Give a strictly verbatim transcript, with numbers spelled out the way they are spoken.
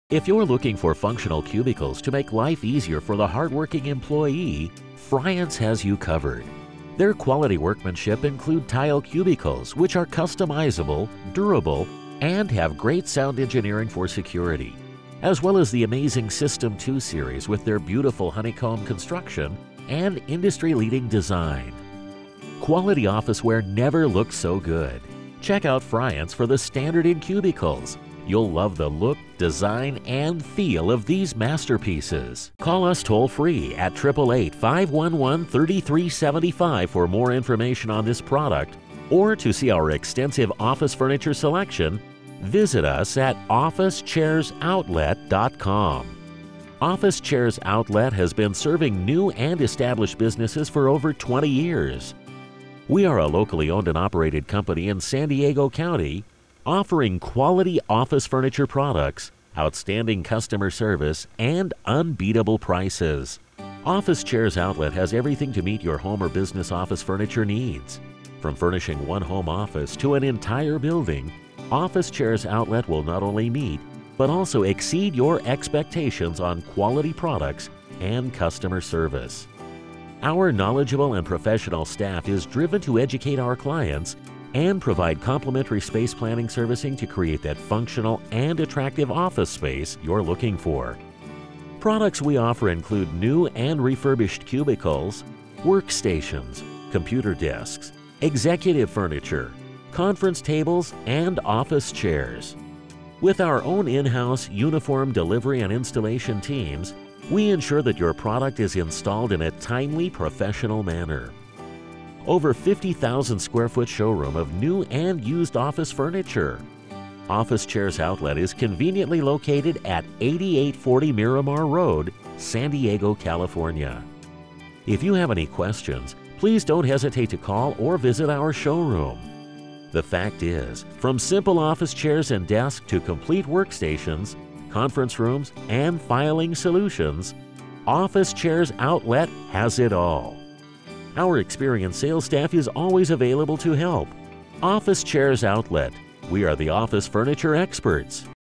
If you're looking for functional cubicles to make life easier for the hardworking employee, Friant has you covered. Their quality workmanship include tile cubicles, which are customizable, durable, and have great sound engineering for security, as well as the amazing System two series with their beautiful honeycomb construction and industry-leading design. Quality officeware never looked so good. Check out Friant's for the standard in cubicles. You'll love the look, design, and feel of these masterpieces. Call us toll-free at eight eight eight, five one one, three three seven five for more information on this product, or to see our extensive office furniture selection, visit us at office chairs outlet dot com. Office Chairs Outlet has been serving new and established businesses for over twenty years. We are a locally owned and operated company in San Diego County, offering quality office furniture products, outstanding customer service, and unbeatable prices. Office Chairs Outlet has everything to meet your home or business office furniture needs. From furnishing one home office to an entire building, Office Chairs Outlet will not only meet, but also exceed your expectations on quality products and customer service. Our knowledgeable and professional staff is driven to educate our clients and provide complimentary space planning servicing to create that functional and attractive office space you're looking for. Products we offer include new and refurbished cubicles, workstations, computer desks, executive furniture, conference tables, and office chairs. With our own in-house uniform delivery and installation teams, we ensure that your product is installed in a timely, professional manner. Over fifty thousand square foot showroom of new and used office furniture. Office Chairs Outlet is conveniently located at eighty-eight forty Miramar Road, San Diego, California. If you have any questions, please don't hesitate to call or visit our showroom. The fact is, from simple office chairs and desks to complete workstations, conference rooms, and filing solutions, Office Chairs Outlet has it all. Our experienced sales staff is always available to help. Office Chairs Outlet. We are the office furniture experts.